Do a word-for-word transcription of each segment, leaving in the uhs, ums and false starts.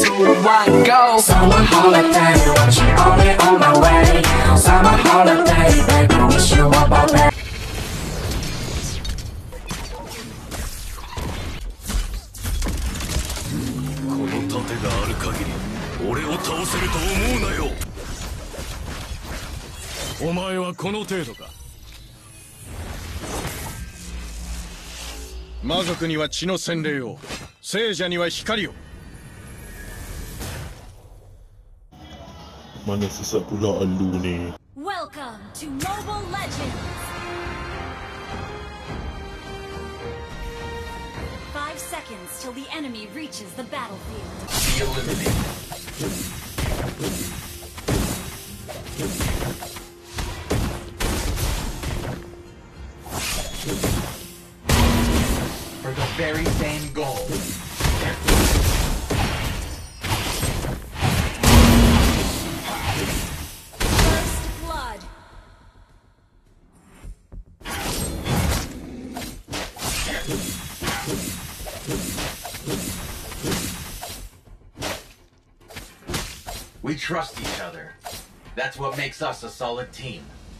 two, one, go. Summer holiday, watching all it on my way. Summer holiday, baby, wish you up all day. この盾がある限り俺を倒せると思うなよ。お前はこの程度か。魔族には血の洗礼を、聖者には光を。 Mana sesat pula Alu ni. Welcome to Mobile Legends! Five seconds till the enemy reaches the battlefield. Be eliminated. For the very same goal. We trust each other. That's what makes us a solid team.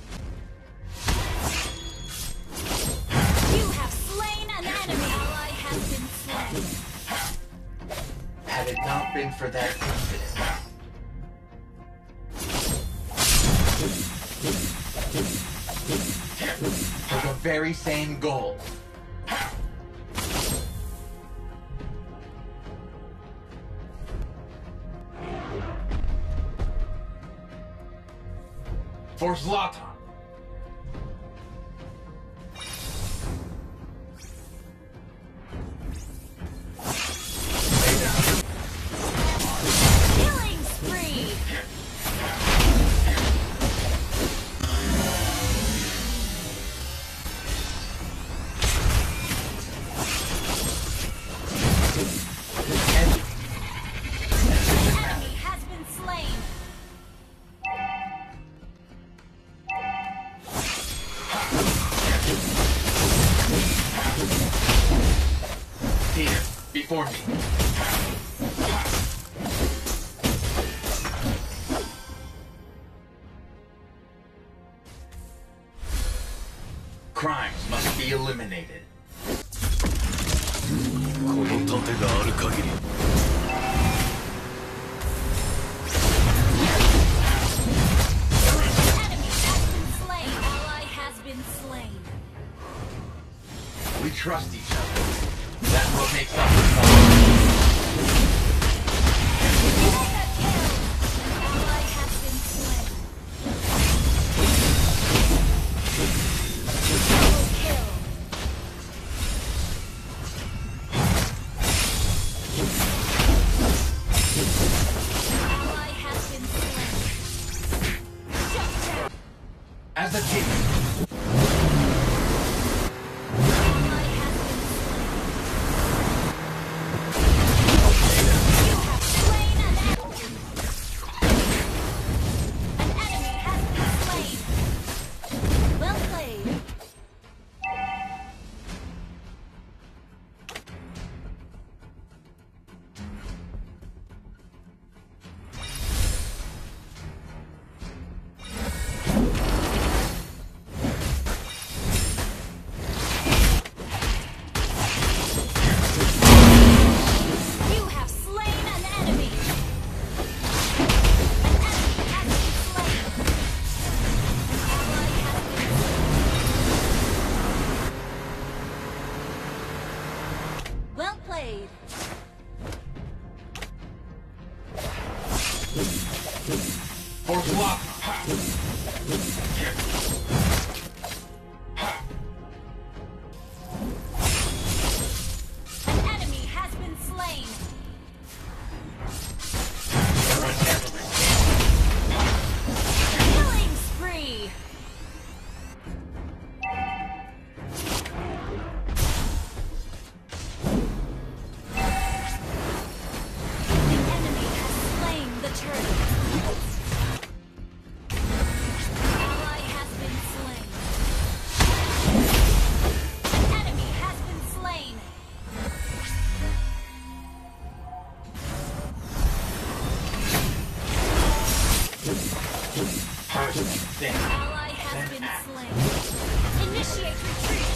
You have slain an enemy. Ally has been slain. Had it not been for that incident. For the very same goal. For Zlatan. Killing spree. The enemy has been slain. Here, before me. Crimes must be eliminated. この盾がある限り。 We trust each other. That's what makes us a solid team. Ally has been slain. Double kill. Ally has been slain. Shut down. As a team. Well played. For Zlatan. An enemy has been slain. Killing spree. The enemy has slain the turtle. Ally has been slain. Enemy has been slain. First think, Ally has then been act. slain. Initiate retreat.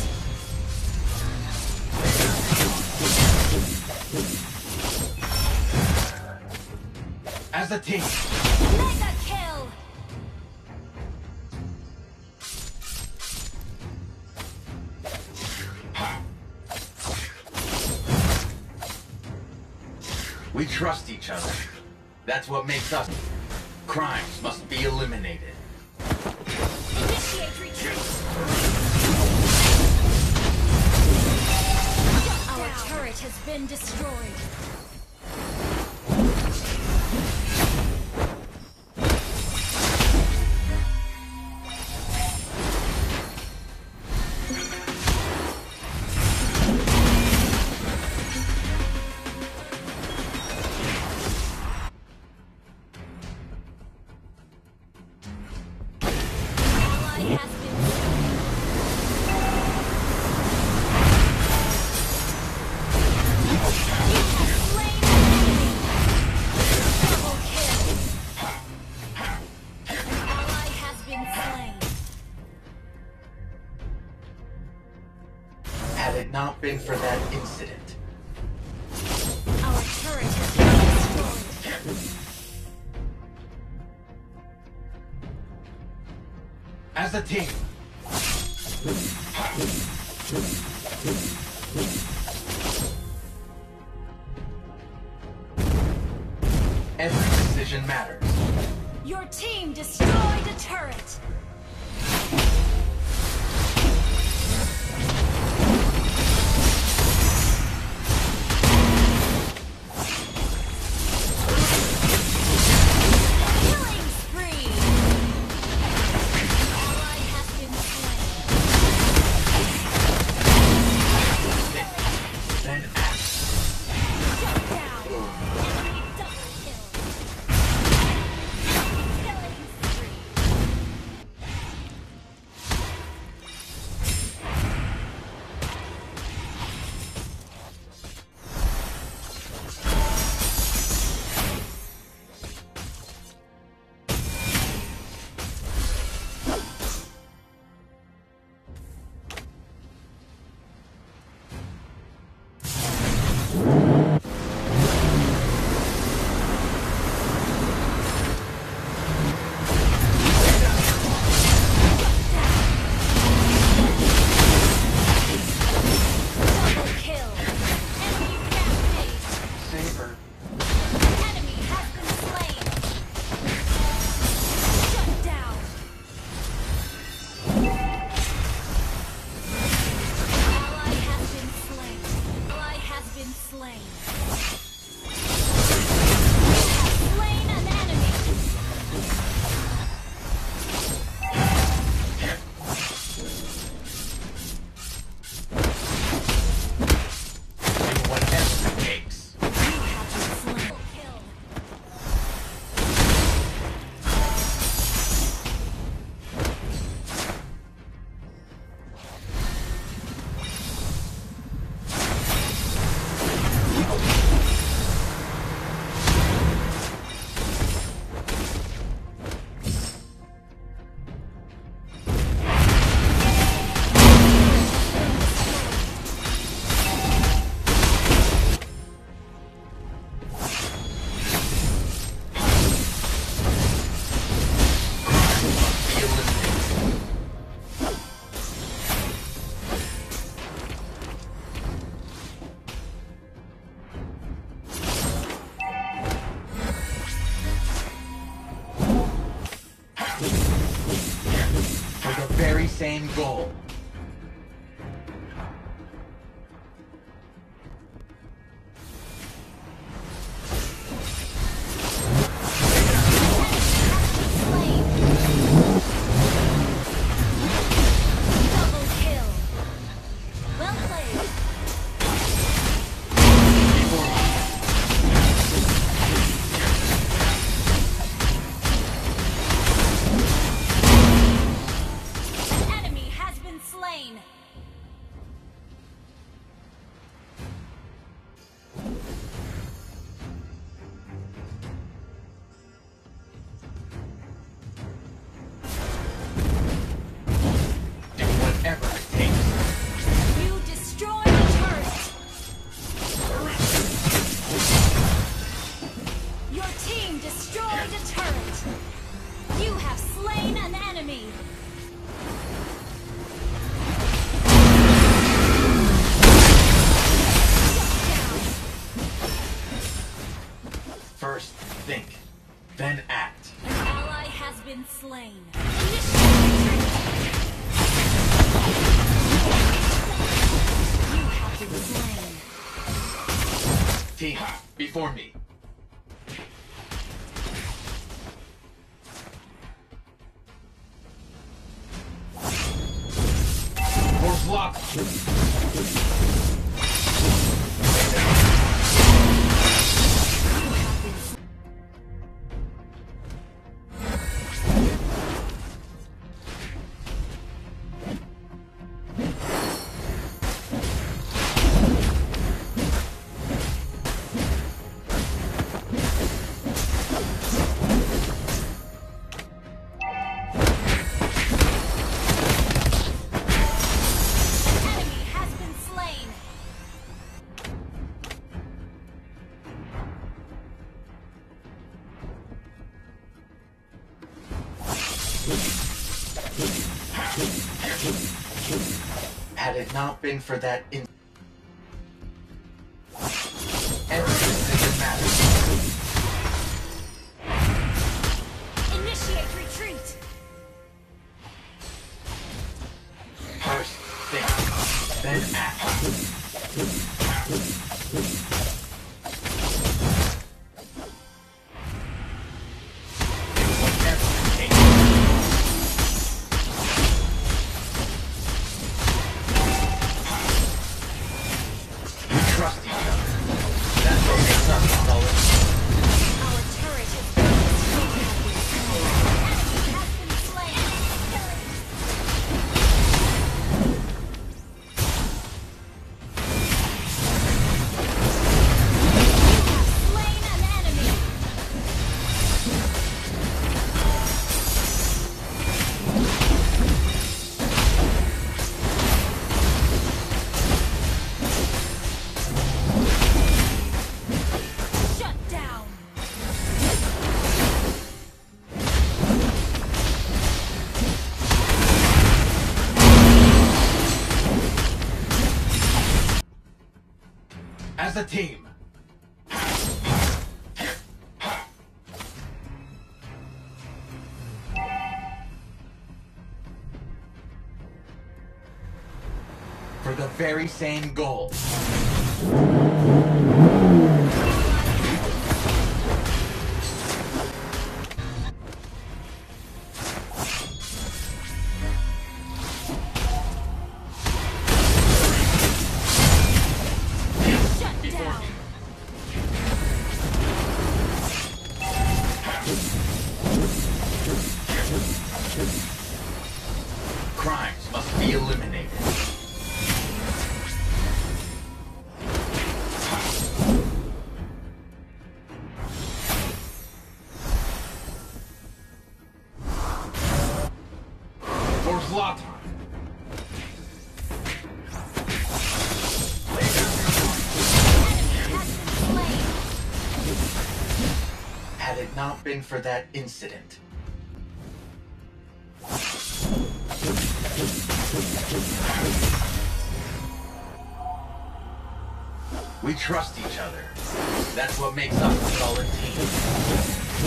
As a team, Mega kill. we trust each other. That's what makes us. Crimes must be eliminated. Initiate retreat. Our turret has been destroyed. Ally has been slain. Double kill. An ally has been slain. Had it not been for that incident, Our turret has been destroyed. as a team, every decision matters. Your team destroyed a turret. Killing spree. Ally has been slain. Then act. Shut down. Enemy double kill. Killing spree. Double kill. Enemy rampage. Saber. Enemy has been slain. Shut down. Ally has been slain. Ally has been slain. You have slain an enemy. Do whatever it takes. You have been slain. Kill. Be eliminated. For the very same goal. Slain. Double kill. Well played. An enemy has been First, think, then act. An ally has been slain. You have been slain. Team, before me. Force lock. Enemy has been slain. Had it not been for that in every decision matters. Initiate retreat. First, think, then act. Whatever it takes. We trust each other. That's what makes us solid. Our turret has been destroyed. Enemy has been slain. Slain an enemy. Shut down. As a team. For the very same goal. Shut Before down. me. Crimes must be eliminated. For Zlatan. Lay down your Enemy has been slain. Had it not been for that incident. We trust each other. That's what makes us a solid team.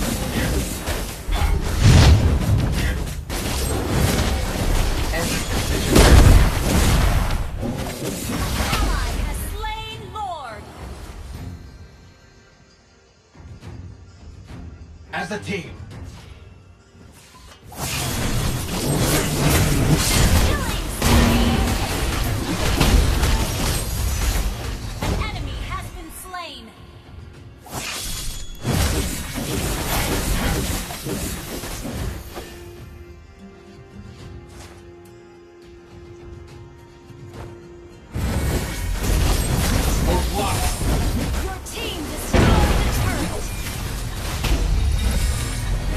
Every decision Ally has slain Lord. as a team. Killing spree. An enemy has been slain. For block. Your team destroyed the turret.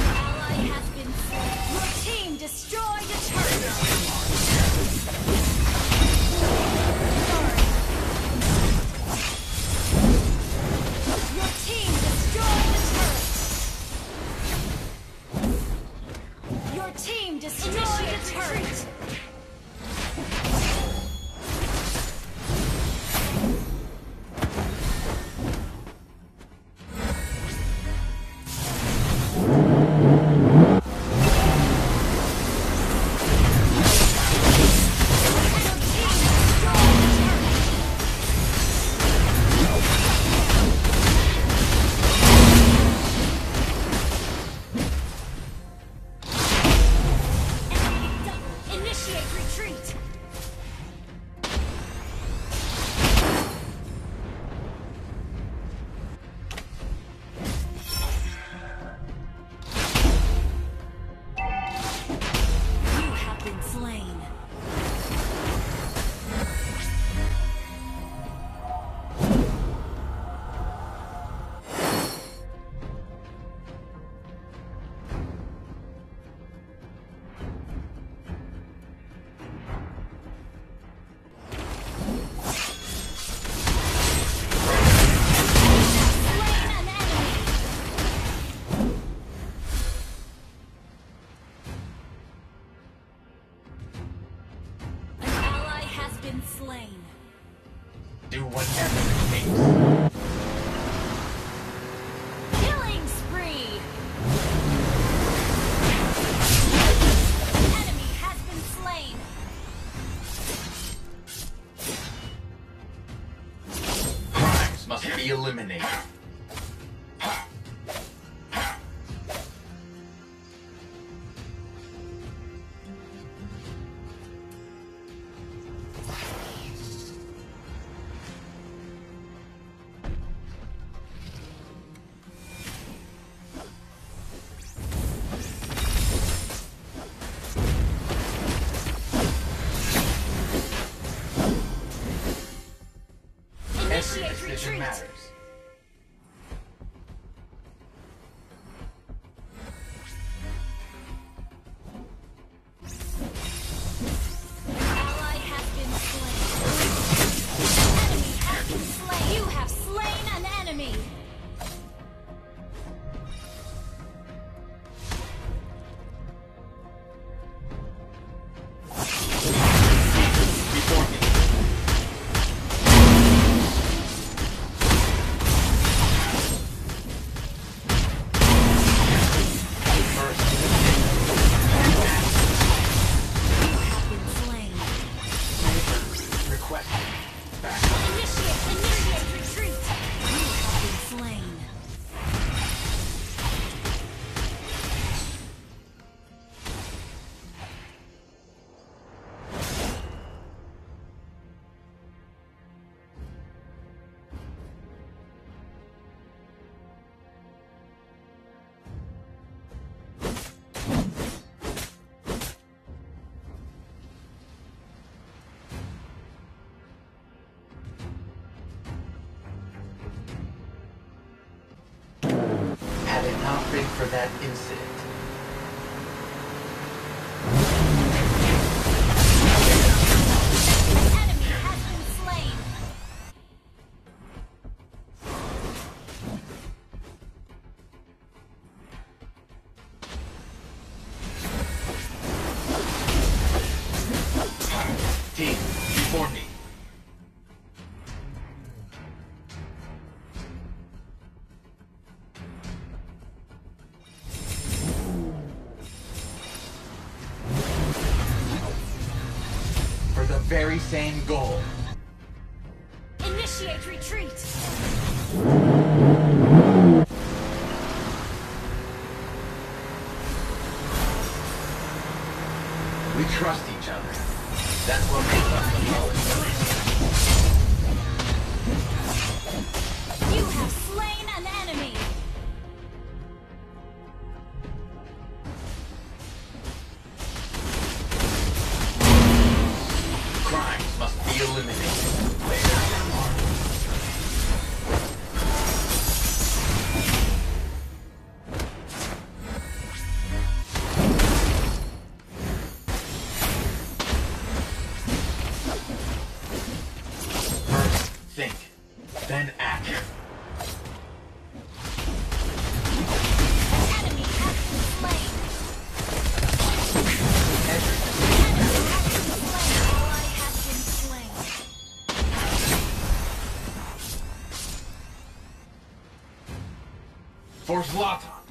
Action retreat. matters. Ally has been slain. Enemy has been slain. You have slain an enemy. Before me. First, You have been slain. request. Back. Initiate, initiate retreat. You have been slain. Had it not been for that incident, Enemy has been slain. team, before me. For the very same goal. Initiate retreat. We trust each other. That's what makes us the lowest. You have slain an enemy. Crimes must be eliminated. First, think, then act. An enemy has been slain. Everything. Enemy has been slain. Ally has been slain. For Zlatan.